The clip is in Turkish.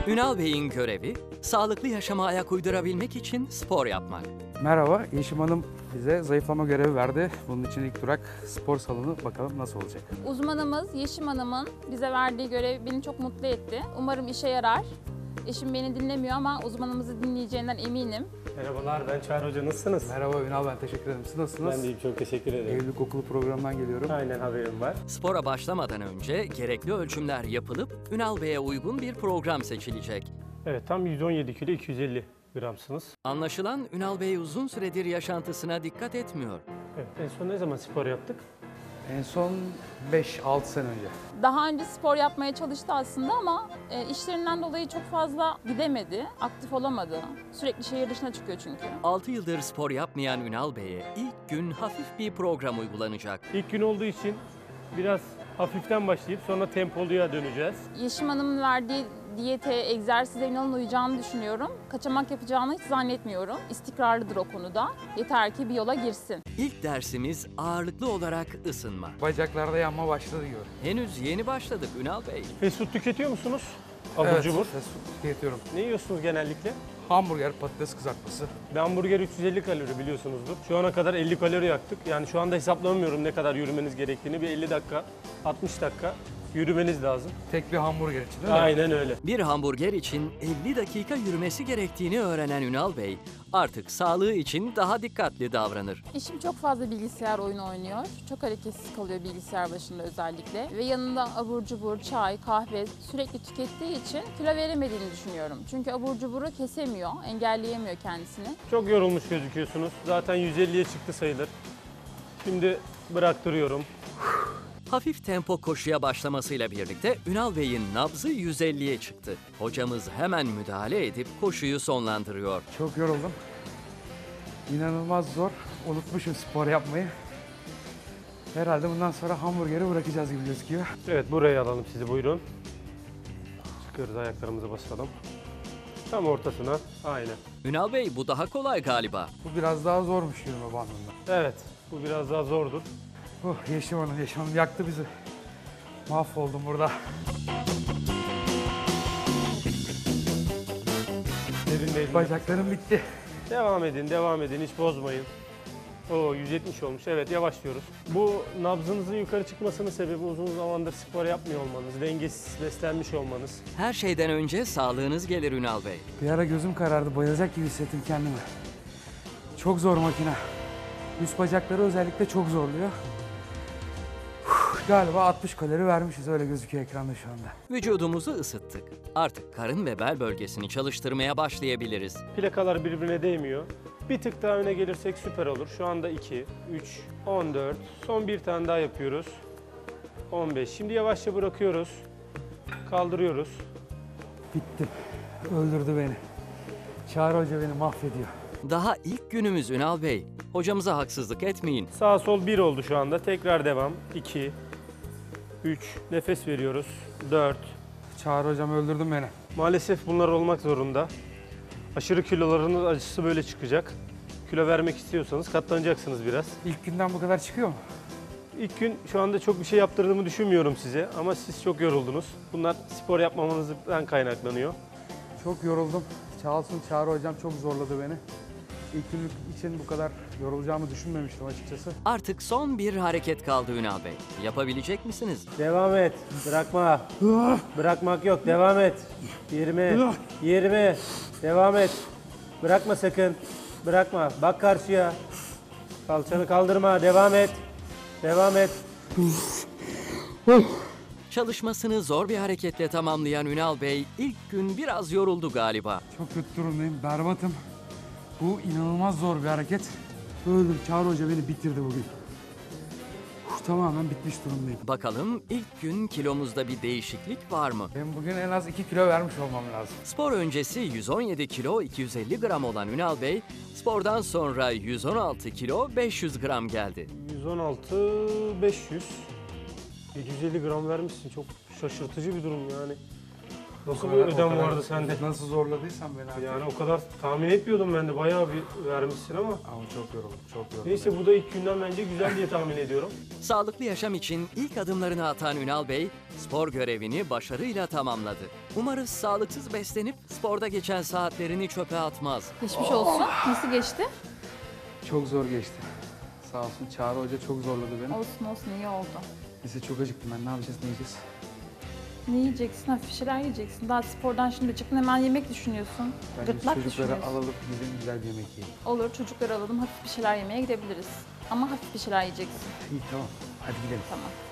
Ünal Bey'in görevi, sağlıklı yaşama ayak uydurabilmek için spor yapmak. Merhaba, Yeşim Hanım bize zayıflama görevi verdi. Bunun için ilk durak spor salonu. Bakalım nasıl olacak? Uzmanımız Yeşim Hanım'ın bize verdiği görev beni çok mutlu etti. Umarım işe yarar. Eşim beni dinlemiyor ama uzmanımızı dinleyeceğinden eminim. Merhabalar, ben Çağrı Hoca. Nasılsınız? Merhaba Ünal, ben teşekkür ederim. Siz nasılsınız? Ben deyim, çok teşekkür ederim. Evlilik Okulu programından geliyorum. Aynen, haberim var. Spora başlamadan önce gerekli ölçümler yapılıp Ünal Bey'e uygun bir program seçilecek. Evet, tam 117 kilo 250 gramsınız. Anlaşılan Ünal Bey uzun süredir yaşantısına dikkat etmiyor. Evet, en son ne zaman spor yaptık? En son 5-6 sene önce. Daha önce spor yapmaya çalıştı aslında ama işlerinden dolayı çok fazla gidemedi, aktif olamadı. Sürekli şehir dışına çıkıyor çünkü. 6 yıldır spor yapmayan Ünal Bey'e ilk gün hafif bir program uygulanacak. İlk gün olduğu için biraz hafiften başlayıp sonra tempoluya döneceğiz. Yeşim Hanım'ın verdiği diyete, egzersize inanın uyacağını düşünüyorum. Kaçamak yapacağını hiç zannetmiyorum. İstikrarlıdır o konuda. Yeter ki bir yola girsin. İlk dersimiz ağırlıklı olarak ısınma. Bacaklarda yanma başladı diyor. Henüz yeni başladık Ünal Bey. Fast food tüketiyor musunuz? Abur cubur. fast food tüketiyorum. Ne yiyorsunuz genellikle? Hamburger, patates kızartması. Bir hamburger 350 kalori biliyorsunuzdur. Şu ana kadar 50 kalori yaktık. Yani şu anda hesaplamıyorum ne kadar yürümeniz gerektiğini. Bir 50 dakika, 60 dakika yürümeniz lazım. Tek bir hamburger için değil mi? Aynen öyle. Bir hamburger için 50 dakika yürümesi gerektiğini öğrenen Ünal Bey artık sağlığı için daha dikkatli davranır. Eşim çok fazla bilgisayar oyunu oynuyor. Çok hareketsiz kalıyor bilgisayar başında özellikle. Ve yanında abur cubur, çay, kahve sürekli tükettiği için kilo veremediğini düşünüyorum. Çünkü abur cuburu kesemiyor, engelleyemiyor kendisini. Çok yorulmuş gözüküyorsunuz. Zaten 150'ye çıktı sayılır. Şimdi bıraktırıyorum. Hafif tempo koşuya başlamasıyla birlikte Ünal Bey'in nabzı 150'ye çıktı. Hocamız hemen müdahale edip koşuyu sonlandırıyor. Çok yoruldum. İnanılmaz zor. Unutmuşum spor yapmayı. Herhalde bundan sonra hamburgeri bırakacağız gibi gözüküyor. Evet, buraya alalım sizi, buyurun. Çıkıyoruz, ayaklarımızı basalım. Tam ortasına, aynen. Ünal Bey bu daha kolay galiba. Bu biraz daha zormuş yürüme bandında. Evet, bu biraz daha zordur. Yeşim Hanım yaktı bizi. Mahvoldum burada. Derin değil. Bacaklarım bitti. Devam edin, devam edin, hiç bozmayın. Oo, 170 olmuş, evet, yavaşlıyoruz. Bu nabzınızın yukarı çıkmasının sebebi uzun zamandır spor yapmıyor olmanız, dengesiz beslenmiş olmanız. Her şeyden önce sağlığınız gelir Ünal Bey. Bir ara gözüm karardı, bayılacak gibi hissettim kendimi. Çok zor makine. Üst bacakları özellikle çok zorluyor. Galiba 60 kalori vermişiz, öyle gözüküyor ekranda şu anda. Vücudumuzu ısıttık. Artık karın ve bel bölgesini çalıştırmaya başlayabiliriz. Plakalar birbirine değmiyor. Bir tık daha öne gelirsek süper olur. Şu anda 2, 3, 14. Son bir tane daha yapıyoruz. 15. Şimdi yavaşça bırakıyoruz. Kaldırıyoruz. Bittim. Öldürdü beni. Çağrı Hoca beni mahvediyor. Daha ilk günümüz Ünal Bey. Hocamıza haksızlık etmeyin. Sağ sol 1 oldu şu anda. Tekrar devam. 2, 3. Nefes veriyoruz. 4. Çağrı Hocam öldürdün beni. Maalesef bunlar olmak zorunda. Aşırı kilolarınız acısı böyle çıkacak. Kilo vermek istiyorsanız katlanacaksınız biraz. İlk günden bu kadar çıkıyor mu? İlk gün şu anda çok bir şey yaptırdığımı düşünmüyorum size ama siz çok yoruldunuz. Bunlar spor yapmamanızdan kaynaklanıyor. Çok yoruldum. Çalsın Çağrı Hocam çok zorladı beni. İlk günlük için bu kadar yorulacağımı düşünmemiştim açıkçası. Artık son bir hareket kaldı Ünal Bey. Yapabilecek misiniz? Devam et. Bırakma. Bırakmak yok. Devam et. 20. 20. Devam et. Bırakma sakın. Bırakma. Bak karşıya. Kalçanı kaldırma. Devam et. Devam et. Çalışmasını zor bir hareketle tamamlayan Ünal Bey ilk gün biraz yoruldu galiba. Çok kötü durumdayım, berbatım. Bu inanılmaz zor bir hareket. Öldüm, Çağrı Hoca beni bitirdi bugün. Tamamen bitmiş durumdayım. Bakalım ilk gün kilomuzda bir değişiklik var mı? Ben bugün en az 2 kilo vermiş olmam lazım. Spor öncesi 117 kilo 250 gram olan Ünal Bey, spordan sonra 116 kilo 500 gram geldi. 116 500. 750 gram vermişsin. Çok şaşırtıcı bir durum yani. Nasıl O bir kadar- ödem o kadar- vardı sende? Nasıl zorladıysan beni artık. Yani o kadar tahmin etmiyordum ben de. Bayağı bir vermişsin ama. Ama çok yoruldum, çok yoruldum. Neyse bu da ilk günden bence güzel diye tahmin ediyorum. Sağlıklı yaşam için ilk adımlarını atan Ünal Bey, spor görevini başarıyla tamamladı. Umarız sağlıksız beslenip sporda geçen saatlerini çöpe atmaz. Geçmiş olsun. Nasıl geçti? Çok zor geçti. Sağ olsun Çağrı Hoca çok zorladı beni. Olsun olsun, iyi oldu. Neyse çok acıktım ben. Ne yapacağız, ne yiyeceğiz? Ne yiyeceksin? Hafif bir şeyler yiyeceksin. Daha spordan şimdi çıktın, hemen yemek düşünüyorsun. Bence Gırtlak çocukları düşünüyorsun. alalım, gidelim güzel bir yemek yiyelim. Olur, çocukları alalım, hafif bir şeyler yemeye gidebiliriz. Ama hafif bir şeyler yiyeceksin. İyi tamam, hadi gidelim. Tamam.